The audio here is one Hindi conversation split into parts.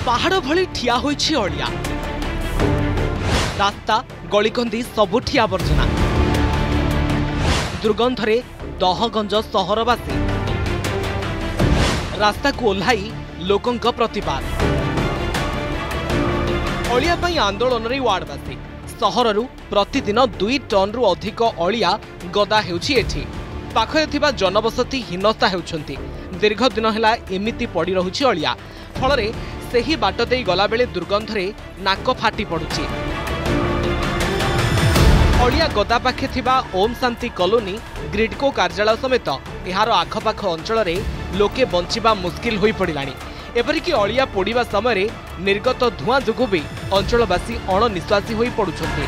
पहाड़ भली ठिया होइछि अलिया रास्ता गलिकंदी सबुठी आवर्जना दुर्गंधरे दहगंज सहरवासी रास्ता को ओह्लाई लोकंक प्रतिबाद अलिया पई आंदोलन रे वार्डवासी सहररु प्रतिदिन 2 टन रु अधिक अलिया गदा हेउछि एठी पाखरे थिबा जनबसती हिनस्ता हेउछंती दीर्घ दिन हेला एमिति पड़ी रहुछि अलिया फलरे सेही बाट देई गला बेले दुर्गंधरे नाक फाटी पड़ुछि अलिया गदा पाखे थिबा ओम शांति कॉलोनी ग्रिडको कार्यालय समेत एहार आखपाख अंचल रे लोके बंचिबा मुश्किल होई पड़िलानी एपरिकी अलिया पोड़िबा समय निर्गत धुआं जोगु भी अंचलवासी अणनिश्वासी होई पड़ुछंती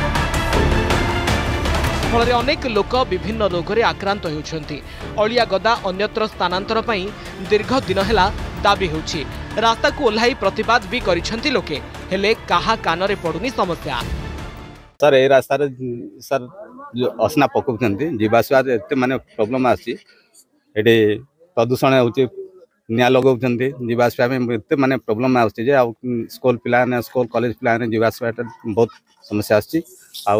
फल अनेक लोक विभिन्न रोग रे आक्रांत होउछंती अलिया गदा अन्यत्र स्थानांतर पई दीर्घ दिन हेला दाबी होउछि रास्ता को ओह्लाई प्रतिवाद भी करिछंती लोके हेले काहा कानरे पडुनी समस्या सर ए रास्ता रे सर जो असना पकोछंती जीवासवा एते माने प्रॉब्लम आसी एडे प्रदूषण होउछि निया लगौछंती जीवासवा में एते माने प्रॉब्लम आसी जे स्कूल पिला ने स्कूल कॉलेज पिला ने जीवासवा बहुत समस्या आसी आ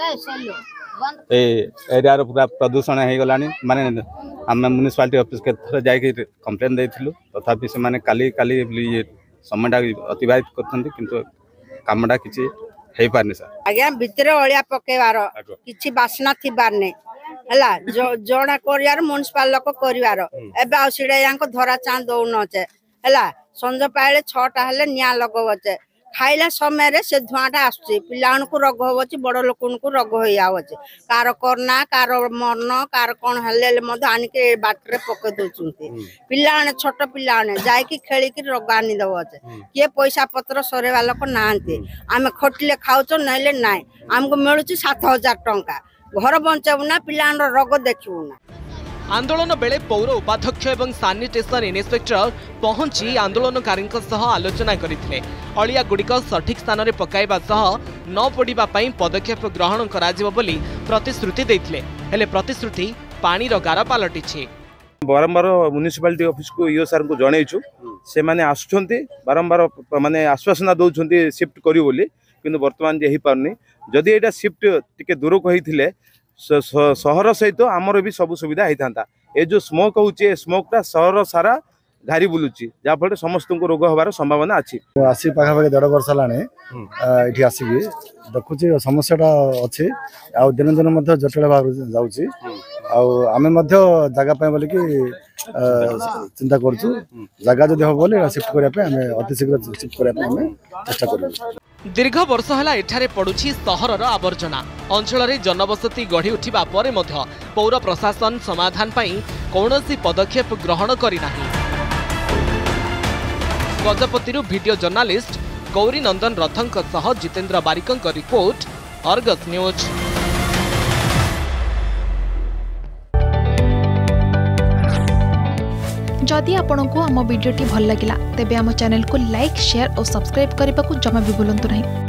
ए एरिया रो पूरा प्रदूषण हे गलानी माने हम म्युनिसिपालिटी ऑफिस के थर जाय के कंप्लेन देथिलु तथापि से माने काली समयटा अतिबाहित करथंती किंतु कामडा किछि हे पारने सर आज्ञा भितर अलिया पकेवार किछि बासना थिबार ने हला जोडा करियार म्युनिसिपल लोक करिवार एबे आउसिडा यांको धरा चां दउ नचे हला संज पाइले 6टा हेले निया लगवचे खाइला समय रे से धुआटा आसुची पिलान को रोग होवची बड़ लोकन को रोग होई आवचे कार करना कार मरन कार कोन हले मध आनि के बाटरे पके दोचुंती पिलाने छोट पिलाने जाय की खेली की रोग आनि दवचे के पैसा पत्र सरेवा लोक नांती आमे खटले खाउचो नैले नाय हमको मिलुची 7000 टंका घर बंचाबु ना पिलान रोग देखिबु ना आंदोलन बेले पौर उपाध्यक्ष एवं सानिटेशन इन्स्पेक्टर पहुंची आंदोलनकारी आलोचना करथिले अलिया गुड़िक सठिक स्थान में पकाइबा सह न पड़िबा पई पदक्षेप ग्रहण कराजिबो बोली प्रतिश्रुति दैथिले हेले प्रतिश्रुति पानी रो गार पालटिछि बारंबार म्युनिसिपालिटी ऑफिस को ईओ सर को जणैछु से माने आसुछंती बारंबार माने आश्वासन दउछंती शिफ्ट करियो बोली किंतु वर्तमान जे हि पारनी जदि एटा शिफ्ट टिके दूर को हिथिले सहर सहित आमर भी सब सुविधा होता ए जो स्मोक होचे स्मोकटा सहर सारा घारी बुलुची जाफल समस्त को रोग हबार संभावना अच्छी आसी पाखापाखि 1.5 वर्ष है आसिकी देखुची समस्याटा अच्छी आ दिन दिन जटिल भाव जाऊँगी आमे जगह बोल कि चिंता करूँ जगह जब हम बोले शिफ्ट करने अति शीघ्र शिफ्ट करने चेष्टा करूँ दीर्घ वर्ष है एठारे पड़ुछि सहरर आवर्जना अंचल रे जनबसती गढ़ी उठिबा परे मध्य पौर प्रशासन समाधान पई कौनसी पदक्षेप ग्रहण करि नाही गजपतिरु वीडियो जर्नालिस्ट गौरी नंदन रथंक सह जितेंद्र बारिकंक रिपोर्ट अर्गस न्यूज। जदि आपंक आम भिडी भल लगा तेब आम चैनल को लाइक शेयर और सब्सक्राइब करने को जमा भी भूलु नहीं।